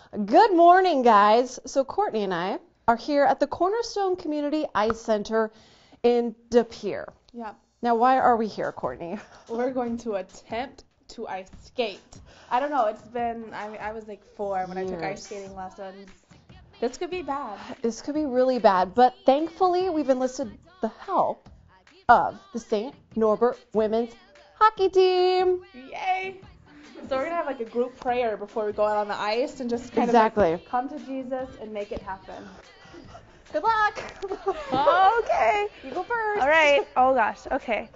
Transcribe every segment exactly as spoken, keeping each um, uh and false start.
Good morning, guys. So Courtney and I are here at the Cornerstone Community Ice Center in De Pere. Yeah. Now, why are we here, Courtney? We're going to attempt to ice skate. I don't know. It's been, I, I was like four when Years. I took ice skating lessons. This could be bad. This could be really bad, but thankfully we've enlisted the help of the Saint Norbert women's hockey team. Yay! So we're going to have like a group prayer before we go out on the ice and just kind Exactly. of like come to Jesus and make it happen. Good luck. Okay. You go first. All right. Oh gosh. Okay.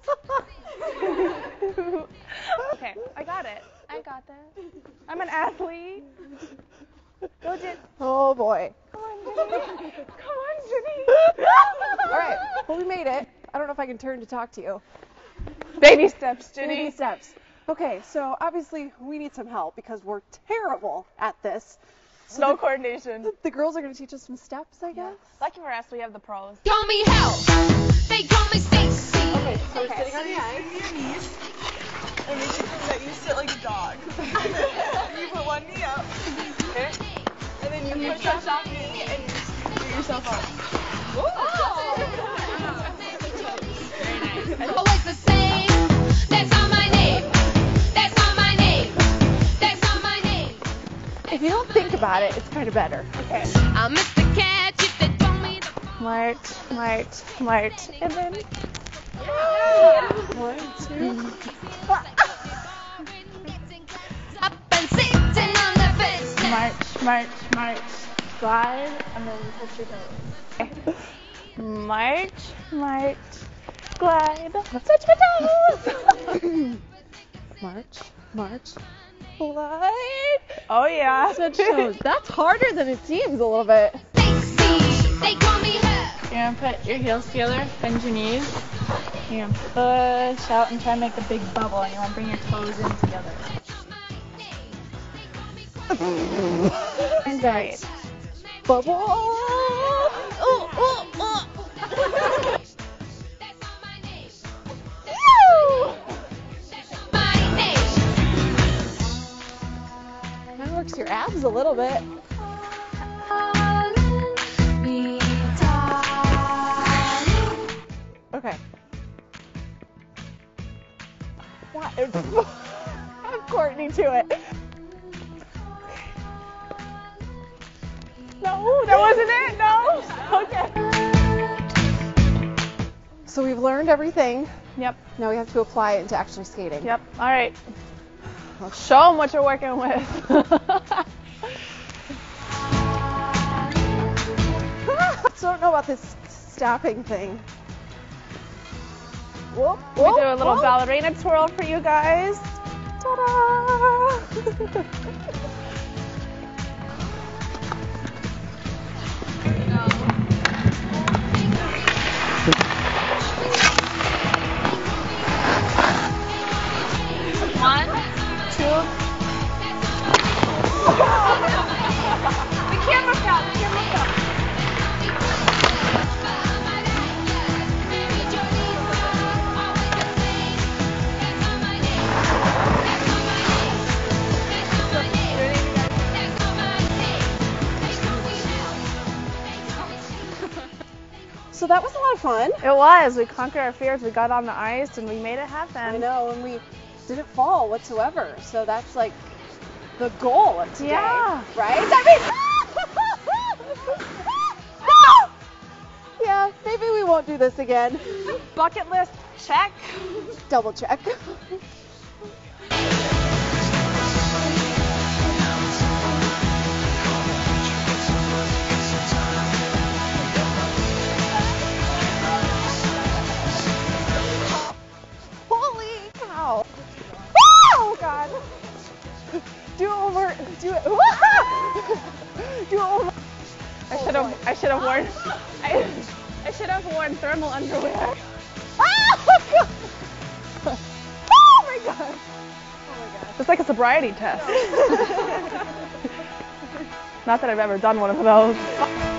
Okay. I got it. I got that. I'm an athlete. Go, Jen. Oh boy. Come on, Jenny. Come on, Jenny. All right. Well, we made it. I don't know if I can turn to talk to you. Baby steps, Jenny. Baby steps. Okay, so obviously we need some help because we're terrible at this. So No the, coordination. the girls are going to teach us some steps, I guess. Lucky for us, we have the pros. Call me help. They call me Stacy. Okay, so we're Okay. sitting on the ice. Your knees, and make sure that you sit like a dog. You put one knee up, Okay. and then you push up that knee, and you do yourself up. Always the same. That's not my name. That's not my name. That's not my name. If you don't think about it, it's kind of better. Okay. I'm Mister Catch if they told me the March, March, March, and then. One, two. up and sitting on the fence. March, March, March. Glide, and then touch your toes. Okay. March, March, glide, touch my toes. March, march, glide. Oh yeah. Touch toes. That's harder than it seems a little bit. Stacy. They call me her. You're gonna put your heels together, bend your knees. You're gonna push out and try and make a big bubble, and you wanna bring your toes in together. And right. Bubble. Oh, oh, oh. That works your abs a little bit. Okay. That is have Courtney to it. No, that wasn't it. No. Okay. So we've learned everything. Yep. Now we have to apply it into actually skating. Yep. All right. Show them what you're working with. I don't know about this staffing thing. Whoop, We whoop, do a little whoop. ballerina twirl for you guys. Ta-da! One, two. The camera fell. The camera fell. So that was a lot of fun. It was. We conquered our fears. We got on the ice and we made it happen. I know, and we didn't fall whatsoever. So that's like the goal of today. Yeah. Right? I mean, yeah, maybe we won't do this again. Bucket list check. Double check. Holy cow. Oh, God. Do it one more. Do it. Do it one more. I should have. I should have worn. I, I should have worn thermal underwear. Oh, God. Oh, my God. Oh, my God. It's like a sobriety test. Not that I've ever done one of those.